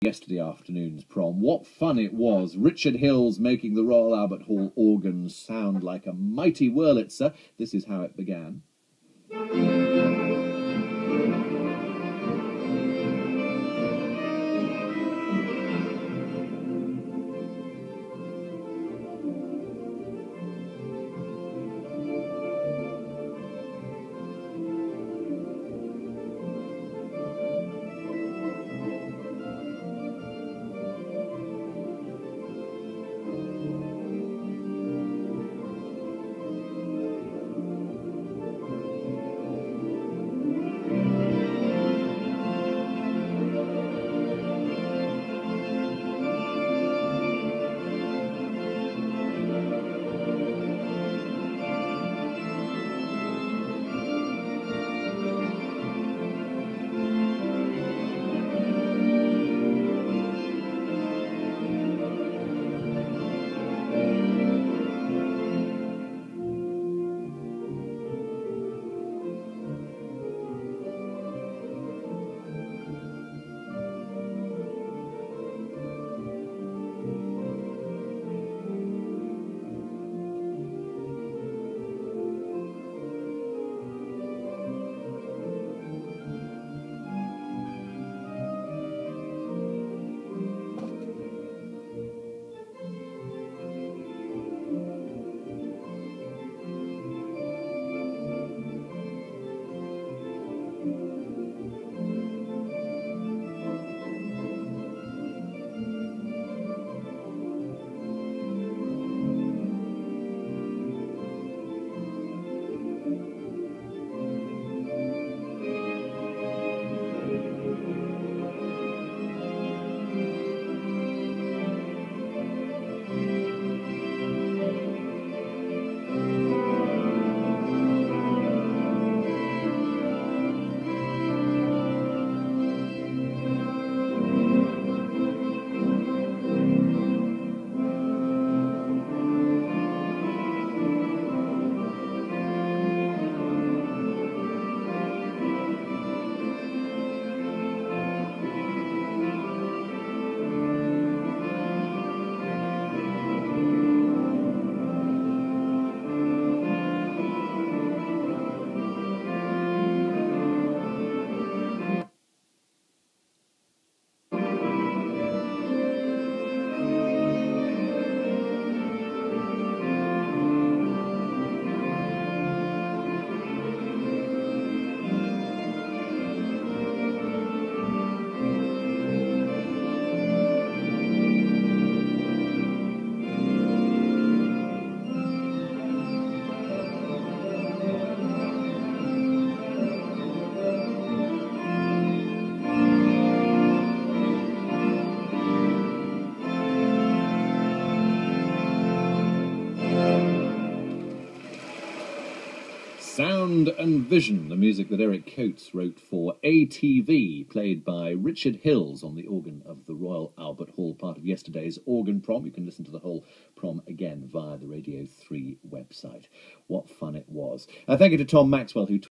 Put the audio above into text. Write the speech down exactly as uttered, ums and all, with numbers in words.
yesterday afternoon's prom. What fun it was. Richard Hills making the Royal Albert Hall organ sound like a mighty Wurlitzer. This is how it began. Sound and Vision, the music that Eric Coates wrote for A T V, played by Richard Hills on the organ of the Royal Albert Hall, part of yesterday's organ prom. You can listen to the whole prom again via the Radio three website. What fun it was. Uh, thank you to Tom Maxwell, who